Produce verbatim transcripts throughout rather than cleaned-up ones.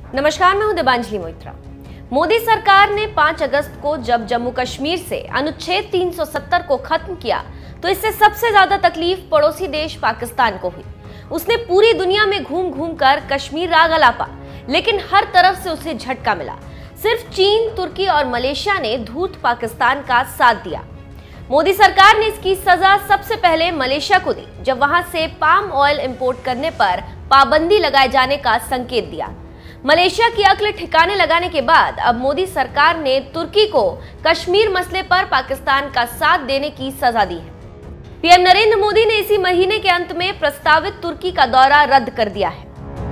नमस्कार, मैं हूं देबांजलि मोइत्रा। मोदी सरकार ने पाँच अगस्त को जब जम्मू कश्मीर से अनुच्छेद तीन सौ सत्तर को खत्म किया तो इससे सबसे ज्यादा तकलीफ पड़ोसी देश पाकिस्तान को हुई। उसने पूरी दुनिया में घूम घूम कर कश्मीर राग अलापा, लेकिन हर तरफ से उसे झटका मिला। सिर्फ चीन, तुर्की और मलेशिया ने धूर्त पाकिस्तान का साथ दिया। मोदी सरकार ने इसकी सजा सबसे पहले मलेशिया को दी, जब वहां से पाम ऑयल इंपोर्ट करने पर पाबंदी लगाए जाने का संकेत दिया। मलेशिया की अक्ल ठिकाने लगाने के बाद अब मोदी सरकार ने तुर्की को कश्मीर मसले पर पाकिस्तान का साथ देने की सजा दी है। पीएम नरेंद्र मोदी ने इसी महीने के अंत में प्रस्तावित तुर्की का दौरा रद्द कर दिया है।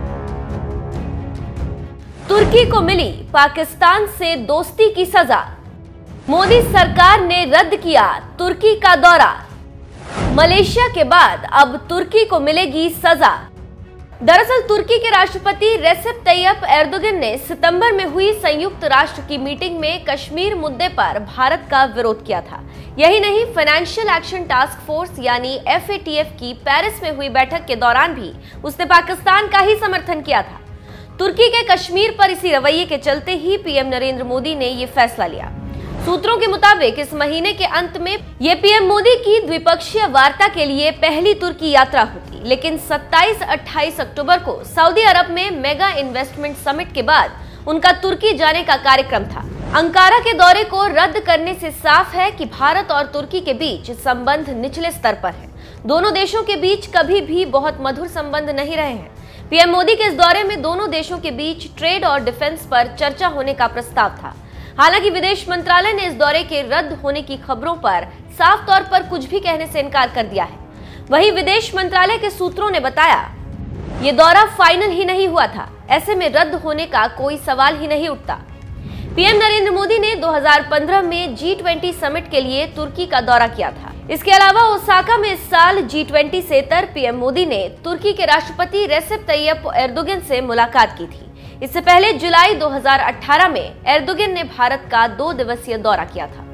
तुर्की को मिली पाकिस्तान से दोस्ती की सजा। मोदी सरकार ने रद्द किया तुर्की का दौरा। मलेशिया के बाद अब तुर्की को मिलेगी सजा। दरअसल तुर्की के राष्ट्रपति रेसेप तैयप एर्दोगन ने सितंबर में हुई संयुक्त राष्ट्र की मीटिंग में कश्मीर मुद्दे पर भारत का विरोध किया था। यही नहीं, फाइनेंशियल एक्शन टास्क फोर्स यानी एफ ए टी एफ की पेरिस में हुई बैठक के दौरान भी उसने पाकिस्तान का ही समर्थन किया था। तुर्की के कश्मीर पर इसी रवैये के चलते ही पीएम नरेंद्र मोदी ने ये फैसला लिया। सूत्रों के मुताबिक इस महीने के अंत में ये पीएम मोदी की द्विपक्षीय वार्ता के लिए पहली तुर्की यात्रा होती, लेकिन सत्ताईस अट्ठाईस अक्टूबर को सऊदी अरब में मेगा इन्वेस्टमेंट समिट के बाद उनका तुर्की जाने का कार्यक्रम था। अंकारा के दौरे को रद्द करने से साफ है कि भारत और तुर्की के बीच संबंध निचले स्तर पर है। दोनों देशों के बीच कभी भी बहुत मधुर संबंध नहीं रहे हैं। पीएम मोदी के इस दौरे में दोनों देशों के बीच ट्रेड और डिफेंस पर चर्चा होने का प्रस्ताव था। हालांकि विदेश मंत्रालय ने इस दौरे के रद्द होने की खबरों पर साफ तौर पर कुछ भी कहने से इनकार कर दिया है। वहीं विदेश मंत्रालय के सूत्रों ने बताया, ये दौरा फाइनल ही नहीं हुआ था, ऐसे में रद्द होने का कोई सवाल ही नहीं उठता। पीएम नरेंद्र मोदी ने दो हज़ार पंद्रह में जी ट्वेंटी समिट के लिए तुर्की का दौरा किया था। इसके अलावा ओसाका में इस साल जी ट्वेंटी से तर पीएम मोदी ने तुर्की के राष्ट्रपति रेसेप तैयप एर्दोगन से मुलाकात की थी। इससे पहले जुलाई दो हज़ार अठारह में एर्दोगन ने भारत का दो दिवसीय दौरा किया था।